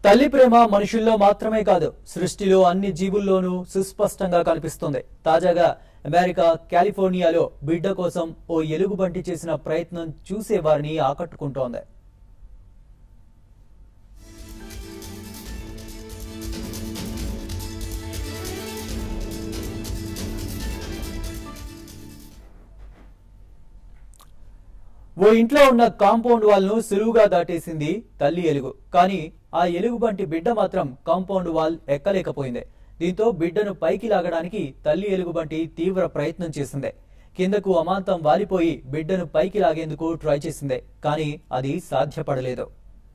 తల్లి ప్రేమ మనుషుల్లో మాత్రమే కాదు సృష్టిలో అన్ని జీవుల్లోనూ సుస్పష్టంగా కనిపిస్తుంది. తాజాగా అమెరికా కాలిఫోర్నియాలో బిడ్డ కోసం ఓ ఎలుగుబంటి చేసిన ప్రయత్నం చూసేవారిని ఆకట్టుకుంటోంది. ఓ ఇంట్లో ఉన్న కాంపౌండ్ వాల్ ను సులువుగా దాటేసింది తల్లి ఎలుగు. కానీ ఆ ఎలుగుబంటి బిడ్డ మాత్రం కాంపౌండ్ వాల్ ఎక్కలేకపోయింది. దీంతో బిడ్డను పైకి లాగడానికి తల్లి ఎలుగుబంటి తీవ్ర ప్రయత్నం చేసింది. కిందకు అమాంతం వాలిపోయి బిడ్డను పైకి లాగేందుకు ట్రై చేసింది. కానీ అది సాధ్యపడలేదు.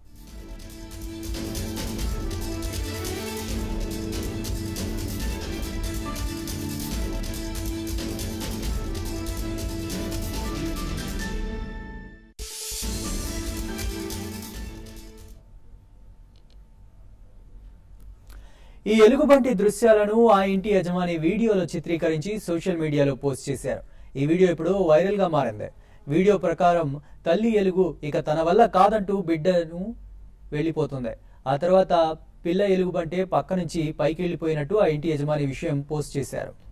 ఈ ఎలుగుబంటి దృశ్యాలను ఆ ఇంటి యజమాని వీడియోలో చిత్రీకరించి సోషల్ మీడియాలో పోస్ట్ చేశారు. ఈ వీడియో ఇప్పుడు వైరల్ గా మారింది. వీడియో ప్రకారం తల్లి ఎలుగు ఇక తన వల్ల కాదంటూ బిడ్డను వెళ్లిపోతుంది. ఆ తర్వాత పిల్ల ఎలుగుబంటి పక్క నుంచి పైకి వెళ్లిపోయినట్టు ఆ ఇంటి యజమాని విషయం పోస్ట్ చేశారు.